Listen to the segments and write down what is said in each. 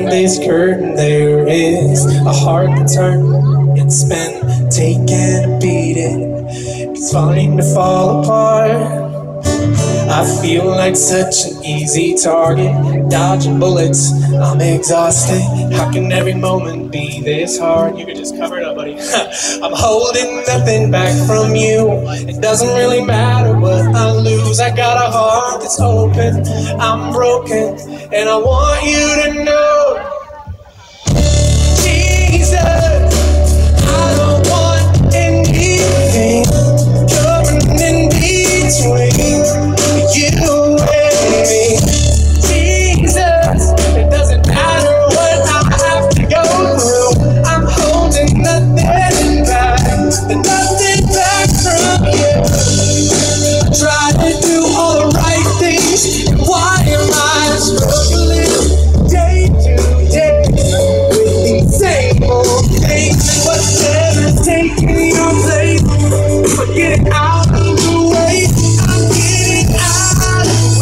this curtain there is a heart that's hurt. It's been taking a beating. It's fine to fall apart. I feel like such an easy target, dodging bullets. I'm exhausted. How can every moment be this hard? You can just cover it up, buddy. I'm holding nothing back from you. It doesn't really matter what I lose. I got a heart that's open. I'm broken, and I want you to know, Jesus, I don't want anything coming in between you and me. Jesus, it doesn't matter what I have to go through. I'm holding nothing back from you. I try to do all the right things. Why am I struggling day to day with these same old things? Whatever's taking your place, but get out of the way. I'm getting out of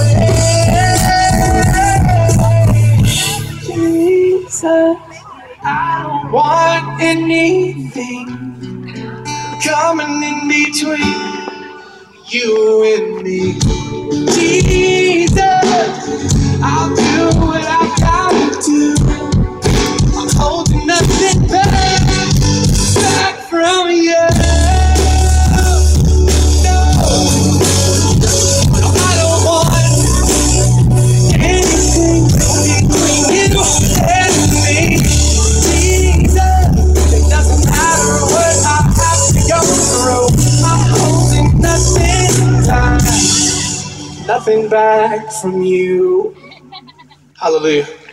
the way. Jesus, I don't want anything coming in between you and me. Jesus, I'll do what I gotta do. I'm holding nothing back from you. No, I don't want anything between you and me. Jesus, it doesn't matter what I have to go through. I'm holding nothing back from you. Hallelujah.